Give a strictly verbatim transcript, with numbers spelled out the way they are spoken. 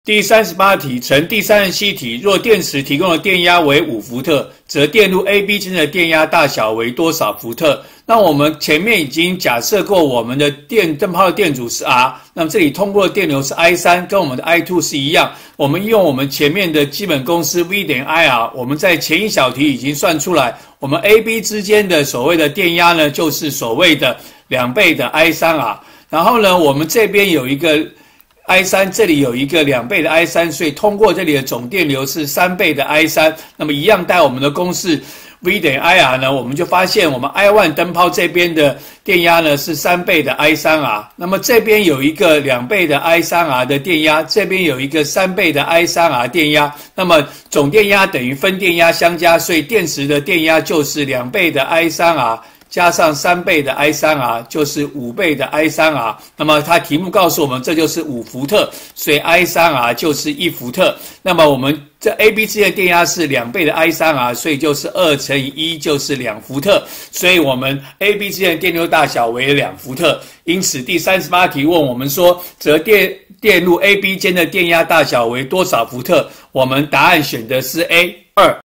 第三十八题，乘第三十七题，若电池提供的电压为五伏特，则电路 A、B 之间的电压大小为多少伏特？那我们前面已经假设过，我们的电灯泡的电阻是 R， 那么这里通过的电流是 I 三， 跟我们的 I 二 是一样。我们用我们前面的基本公式 V 等于 I R， 我们在前一小题已经算出来，我们 A、B 之间的所谓的电压呢，就是所谓的两倍的 I 三 R。然后呢，我们这边有一个I 三， 这里有一个两倍的 I 三， 所以通过这里的总电流是三倍的 I 三。那么一样带我们的公式 V 等于 I R 呢，我们就发现我们 I 一 灯泡这边的电压呢是三倍的 I 三 R。那么这边有一个两倍的 I 三 R 的电压，这边有一个三倍的 I 三 R 电压。那么总电压等于分电压相加，所以电池的电压就是两倍的 I 三 R。加上三倍的 I 三 R 就是五倍的 I 三 R， 那么它题目告诉我们这就是五伏特，所以 I 三 R 就是一伏特。那么我们这 A、B 之间的电压是两倍的 I 三 R， 所以就是二乘以一就是两伏特，所以我们 A、B 之间的电流大小为两伏特。因此第三十八题问我们说，则电电路 A、B 间的电压大小为多少伏特？我们答案选的是 A 二。